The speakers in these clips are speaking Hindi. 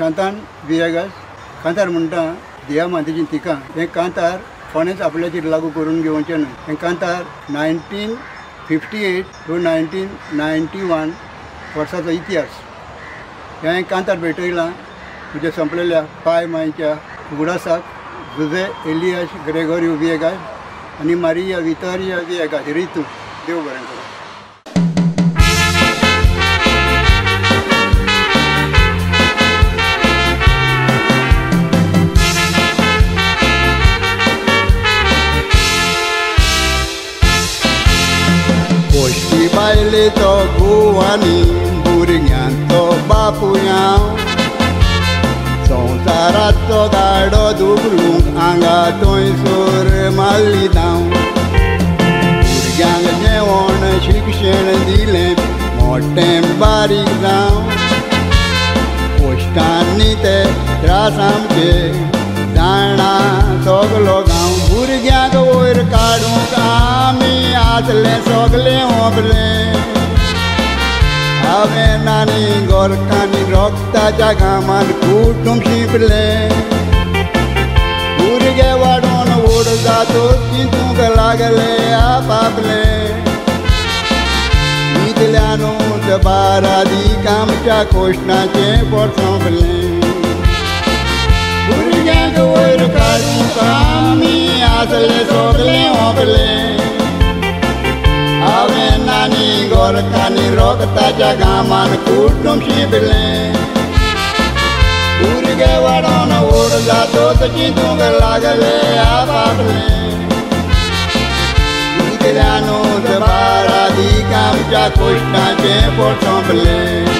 शांतान वियागास कांतार म्हणटा देया मातेची तिका हे कांतार कोणेच आपल्याचेर लागू करून घेवचें न्हय. हे कांतार 1958 to 1991 वर्साचो इतिहास. हे कांतार भेटयला तुझ्या संपलेल्या पाय मायच्या उगडासाक जुझे एलियास ग्रेगोरियो विएगास आणि मारिया वितोरिया विएगास रितू देव बरें करूं. पोश्टी बायले तो गोवानी भुरग्यांचो बापूया संवसाराचो गाडो दुबरूंक आंगा थंयसर मारली धांव. भुरग्यांक जेवण शिक्षण दिलें मोठें बारीक जावं. पोस्टांनी ते त्रास आमचे जाणा सगलो गांव. भुरग्यांक वयर काडूंक आमी आसलें सगलें ओबलें. हांवें आनी गोरकांनी रोगताच्या घामान कुटूंब शिंपलें. भुरगे वाडून व्हड जातूच चिंतूंक लागले आपआपलें. इतल्यानूच 12 दीक आमच्या कोश्टाचें पोट सोंपलें. भुरग्यांक वयर काडूंक आमी आसलें सगलें ओबलें. हांवें आनी गोरकांनी रोगताच्या घामान कुटूंब शिंपलें. भुरगे वाडून व्हड जातूच चिंतूंक लागले आपआपलें. इतल्यानूच 12 दीक आमच्या कोश्टाचें पोट सोंपलें.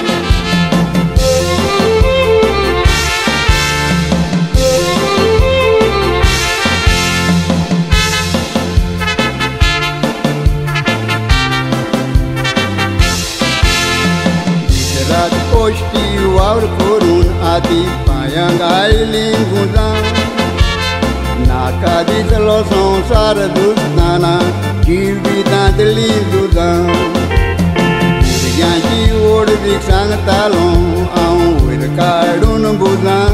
पोश्टी वावर करून आदी पांयांक आयली गुजां. नाका दिसलो संवसार दुसताना जिवितांतली झुजां. भुरग्यांची व्हड दीक सांगतालो हांव वयर काडून बुजां.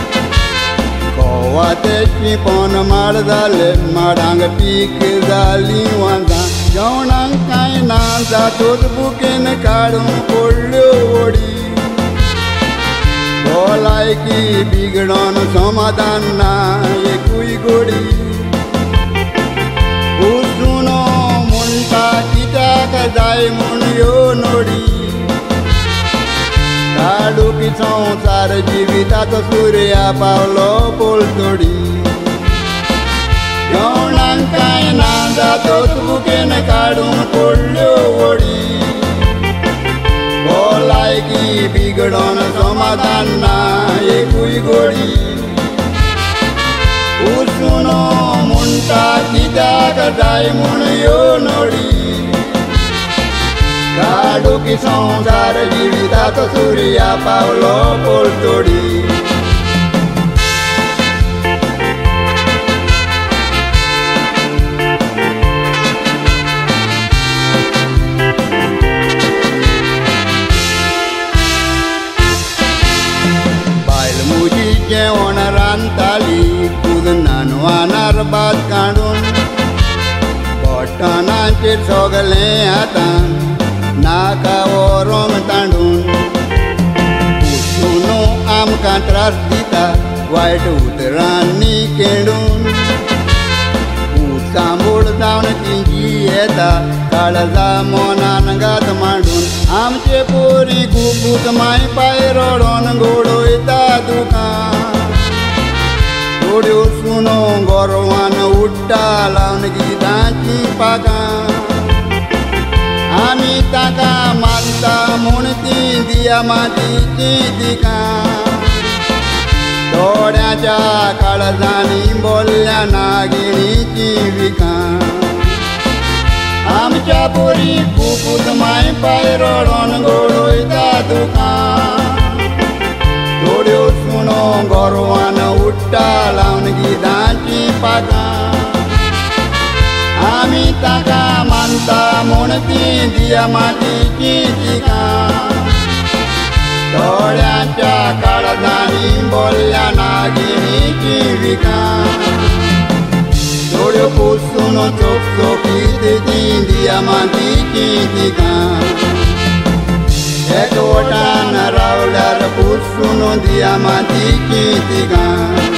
कोवा ते शिंपोन माड जाले माडांक पीक जालीं वाजां. जेवणाक कांय ना जातूच बुकेन काडून पडल्यो वडी. भलायकी बिगडोन समाधान ना एकूय गोडी. उसूनो म्हणटा कित्याक जाय म्हूण ह्यो नोडी. काडूकी संवसार जिविताचो सूर्या पावलो पोलतोडी. जेवणाक कांय ना जातूच बुकेन काडून पडल्यो वडी. भलायकी बिगडोन समाधान ना एकूय गोडी. उसूनो म्हणटा कित्याक जाय म्हूण ह्यो नोडी. काडूकी संवसार जिविताचो सूर्या पावलो पोलतोडी. जेवण रांदताली दूद नानवानार भात काडून. बटनाचेर सगलें हातान नाका व्हरोंक तांडून. उसूनो आमकां त्रास दिता वायट उतरांनी केडून. सांबोड जावन तिंची येता काळजा मोनान गात मांडून. आमचे पोरी खूब माय पाय रडोन घोडोयता दुकान. थोड्यो सुनो गोरवान उडटा लावन गितांची पाकां. आमी ताका मागता म्हूण ती दिया मातीची तिकां. थोड्याच्या काळजांनी बोल्ल्या नागिणीची विकां. आमच्या पोरी खूब माय पाय रडोन घोडोयता दुकान. थोड्यो सुनो गोरवान उडटा लावन गितांची पाकां. आमी ताका मानता म्हूण ती दिया मातीची तिकां. दोळ्यांच्या काळजांनी बोलल्या नागिनीची विकान दोळ्यो पुसून चोखचोखीत ती दियामांतीची तिकान एकवटान रावल्यार पुसून दियामांतीची तिकान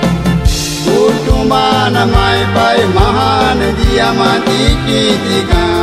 कुटुंबान माय पाय महान दियामांतीची तिकान